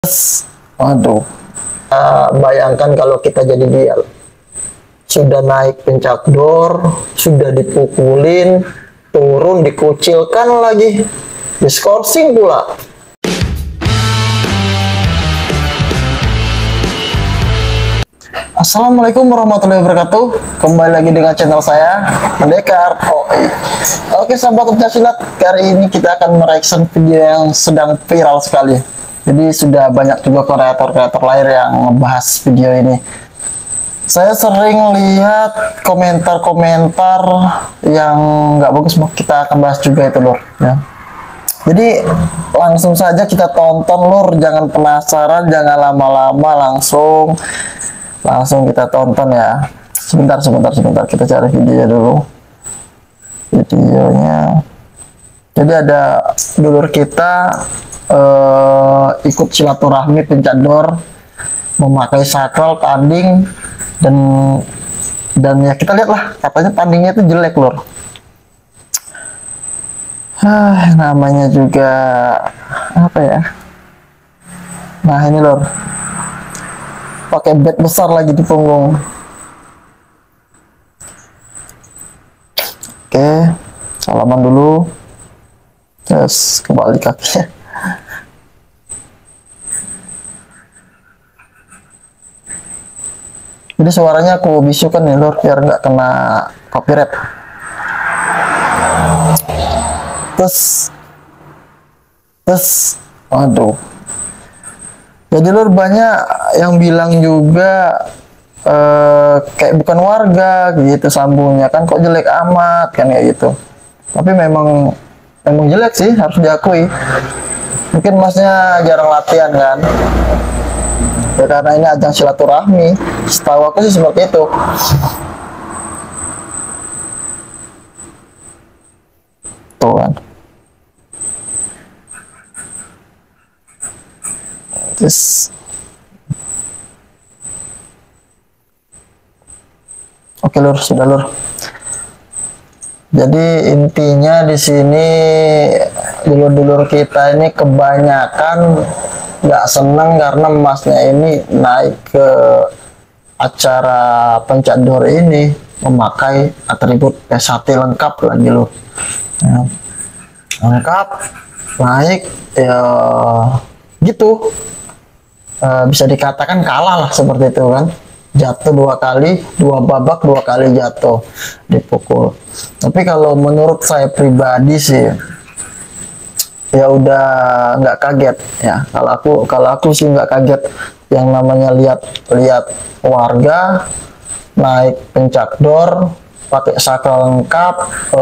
Waduh, bayangkan kalau kita jadi dia, sudah naik pencak door, sudah dipukulin, turun, dikucilkan lagi, diskorsing pula. Assalamualaikum warahmatullahi wabarakatuh. Kembali lagi dengan channel saya, Pendekar OI. Oke sahabat pencaksilat, kali ini kita akan mereaction video yang sedang viral sekali. Jadi sudah banyak juga kreator-kreator lain yang ngebahas video ini. Saya sering lihat komentar-komentar yang nggak bagus, kita akan bahas juga itu lur ya. Jadi langsung saja kita tonton lur, jangan penasaran, jangan lama-lama, langsung kita tonton ya. Sebentar kita cari videonya dulu. Videonya. Jadi ada dulur kita ikut silaturahmi pencak door, memakai sakral tanding, dan ya kita lihat lah, katanya tandingnya itu jelek lur. Namanya juga apa ya, nah ini lur, pakai bed besar lagi di punggung. Oke, salaman dulu, terus kembali kakinya. Jadi suaranya aku bisukan nih lur, biar nggak kena copyright. Terus waduh, jadi lur banyak yang bilang juga kayak bukan warga gitu sambungnya, kan kok jelek amat kan kayak gitu. Tapi memang jelek sih, harus diakui. Mungkin masnya jarang latihan kan ya, karena ini ajang silaturahmi, setahu aku sih seperti itu. Tuh kan, terus oke lur, sudah lur. Jadi intinya di sini dulur-dulur kita ini kebanyakan nggak seneng karena emasnya ini naik ke acara pencak door ini memakai atribut S1 lengkap lagi loh ya. Lengkap naik ya gitu, bisa dikatakan kalah lah seperti itu kan. Jatuh dua babak dua kali jatuh, dipukul. Tapi kalau menurut saya pribadi sih ya udah nggak kaget ya. Kalau aku sih nggak kaget, yang namanya lihat warga naik pencak door pakai sakral lengkap,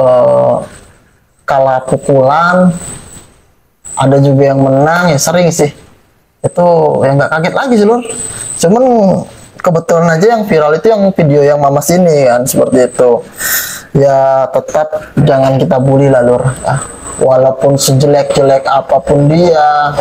kalah pukulan, ada juga yang menang ya, sering sih itu yang nggak kaget lagi sih lur. Cuman kebetulan aja yang viral itu yang video yang mama sini kan, seperti itu ya. Tetap jangan kita bully lah lur ya. Walaupun sejelek-jelek apapun dia,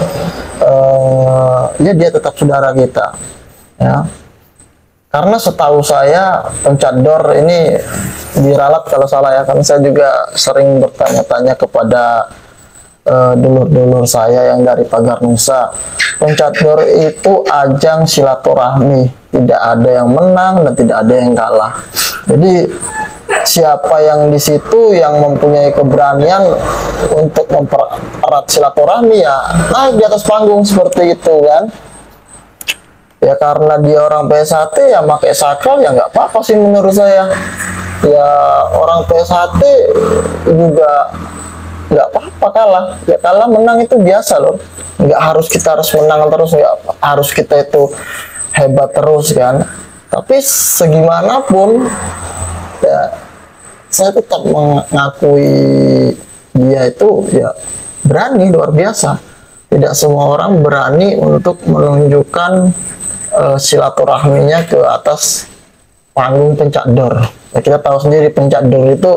ya dia tetap saudara kita ya. Karena setahu saya pencak door ini diralat kalau salah ya, karena saya juga sering bertanya-tanya kepada dulur-dulur saya yang dari Pagar Nusa. Pencak door itu ajang silaturahmi, tidak ada yang menang dan tidak ada yang kalah. Jadi siapa yang di situ yang mempunyai keberanian untuk mempererat silaturahmi ya naik di atas panggung seperti itu kan ya. Karena dia orang PS1 ya pakai sakral ya nggak apa-apa sih menurut saya ya. Orang PS1 juga nggak apa-apa kalah ya, kalah menang itu biasa loh. Nggak harus kita harus menang terus, nggak harus kita itu hebat terus kan. Tapi segimanapun ya saya tetap mengakui dia itu ya berani, luar biasa. Tidak semua orang berani untuk menunjukkan silaturahminya ke atas panggung pencak door ya. Kita tahu sendiri pencak door itu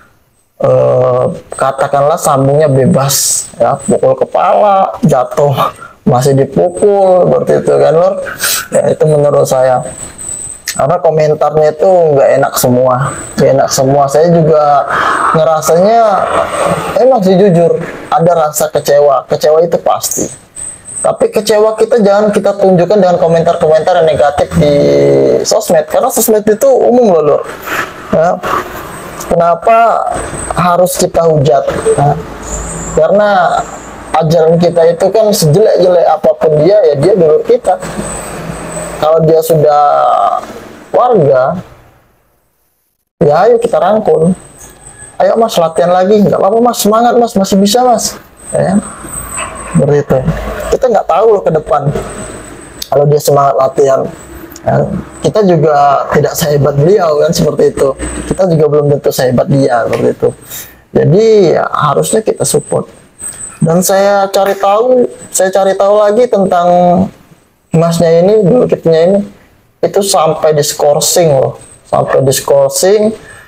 katakanlah sambungnya bebas ya, pukul kepala jatuh masih dipukul seperti itu kan lor ya. Itu menurut saya, karena komentarnya itu nggak enak semua. Saya juga ngerasanya emang sih jujur ada rasa kecewa itu pasti Tapi kecewa kita jangan kita tunjukkan dengan komentar-komentar yang negatif di sosmed, karena sosmed itu umum loh Lur. Ya. Kenapa harus kita hujat? Nah, karena ajaran kita itu kan sejelek-jelek apapun dia, ya dia dulur kita. Kalau dia sudah warga, ya ayo kita rangkul. Ayo mas, latihan lagi, nggak apa-apa mas, semangat mas, masih bisa mas. Ya, seperti itu. Kita nggak tahu loh ke depan kalau dia semangat latihan. Ya, kita juga tidak sehebat beliau kan, seperti itu. Kita juga belum tentu sehebat dia, seperti itu. Jadi ya, harusnya kita support. Dan saya cari tahu lagi tentang masnya ini, dulu kitnya ini, itu sampai diskorsing loh, sampai diskorsing,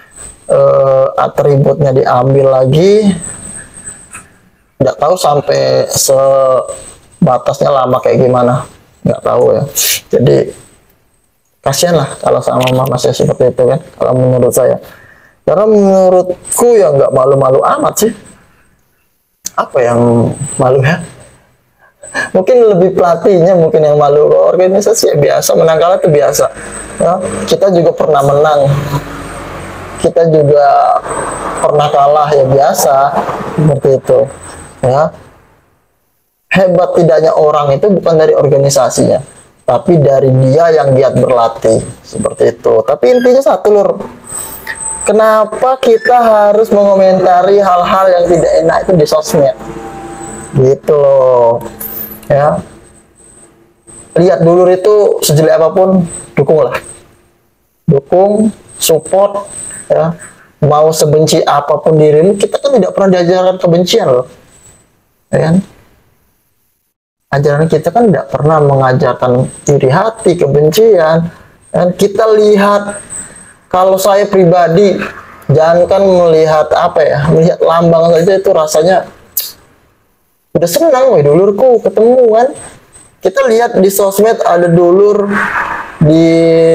atributnya diambil lagi. Nggak tahu sampai sebatasnya lama kayak gimana, nggak tahu ya. Jadi kasihan lah kalau sama mama saya seperti itu kan, kalau menurut saya. Karena menurutku ya nggak malu-malu amat sih. Apa yang malu ya? Mungkin lebih pelatihnya mungkin yang malu. Organisasi ya biasa, menang kalah itu biasa. Ya, kita juga pernah menang, kita juga pernah kalah, ya biasa seperti itu. Ya, hebat tidaknya orang itu bukan dari organisasinya, tapi dari dia yang giat berlatih, seperti itu. Tapi intinya satu Lur, kenapa kita harus mengomentari hal-hal yang tidak enak itu di sosmed, gitu loh. Ya, lihat dulur itu sejelek apapun, dukunglah, dukung, support. Ya, mau sebenci apapun dirimu, kita kan tidak pernah diajarkan kebencian loh, ya kan? Ajaran kita kan tidak pernah mengajarkan iri hati, kebencian. Dan kita lihat, kalau saya pribadi, jangankan melihat apa ya, melihat lambang saja itu rasanya udah senang, weh dulurku ketemu kan. Kita lihat di sosmed ada dulur di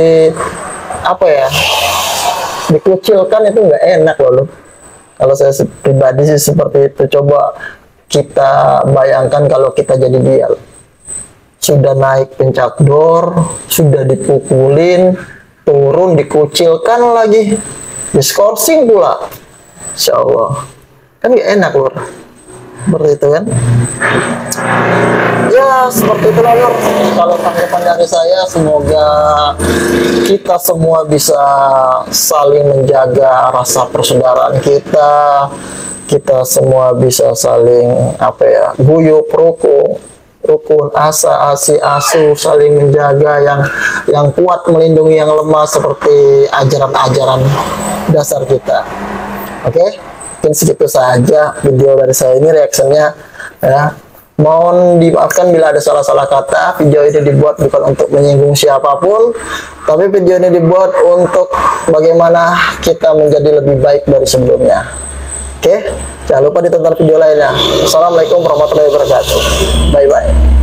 apa ya, dikucilkan, itu nggak enak loh. Kalau saya pribadi sih seperti itu. Coba kita bayangkan kalau kita jadi dia, sudah naik pencak door, sudah dipukulin, turun, dikucilkan lagi, diskorsing pula. Insya Allah kan gak enak Lur, seperti itu kan. Ya seperti itu Lur, kalau tanggapan dari saya. Semoga kita semua bisa saling menjaga rasa persaudaraan kita. Kita semua bisa saling apa ya, guyup, rukun, asa, asi, asu, saling menjaga, yang kuat melindungi yang lemah, seperti ajaran-ajaran dasar kita. Oke, mungkin segitu saja video dari saya ini, reaksinya ya. Mohon dimaafkan bila ada salah-salah kata. Video ini dibuat bukan untuk menyinggung siapapun, tapi video ini dibuat untuk bagaimana kita menjadi lebih baik dari sebelumnya. Oke, jangan lupa ditonton video lainnya. Assalamualaikum warahmatullahi wabarakatuh. Bye-bye.